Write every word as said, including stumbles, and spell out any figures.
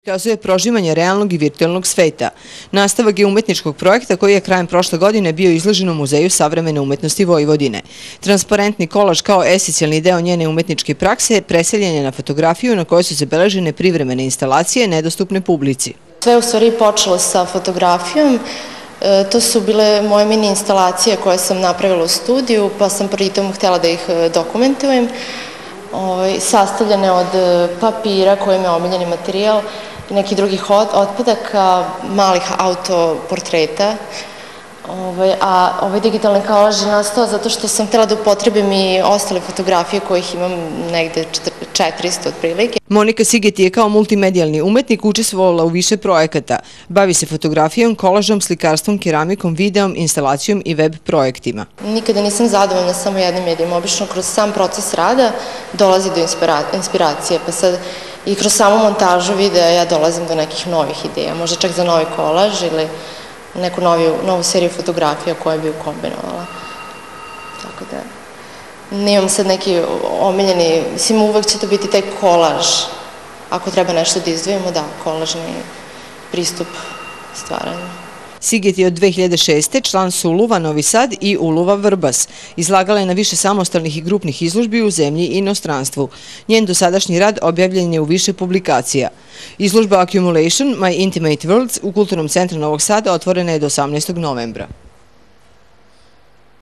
Ukazuje prožimanje realnog i virtualnog sveta. Nastavak je umetničkog projekta koji je krajem prošle godine bio izložen u Muzeju savremene umetnosti Vojvodine. Transparentni kolaž kao esencijalni deo njene umetničke prakse preseljen je na fotografiju na kojoj su zabeležene privremene instalacije nedostupne publici. Sve je u stvari počelo sa fotografijom. To su bile moje mini instalacije koje sam napravila u studiju, pa sam pritom htjela da ih dokumentujem. Sastavljene od papira koji je omiljeni materijal i nekih drugih otpadaka, malih autoportreta. A ovaj digitalni kolaž je nastao zato što sam htjela da upotrebim i ostale fotografije kojih imam negde četiristo otprilike. Monika Sigeti je kao multimedijalni umetnik učestvovala u više projekata. Bavi se fotografijom, kolažom, slikarstvom, keramikom, videom, instalacijom i web projektima. Nikada nisam zadovoljna samo jednim medijem. Obično kroz sam proces rada dolazi do inspiracije, pa sad i kroz samu montažu videa ja dolazim do nekih novih ideja, možda čak za novi kolaž ili neku novu seriju fotografija koje bi ukombinovala. Tako da, nemam sad neki omiljeni, mislim uvek će to biti taj kolaž. Ako treba nešto da izdvojimo, da, kolažni pristup stvaranju. Sigeti je od dve hiljade šeste. član su Uluva Novi Sad i Uluva Vrbas. Izlagala je na više samostalnih i grupnih izložbi u zemlji i inostranstvu. Njen dosadašnji rad objavljen je u više publikacija. Izložba Accumulation My Intimate Worlds u Kulturnom centru Novog Sada otvorena je do osamnaestog novembra.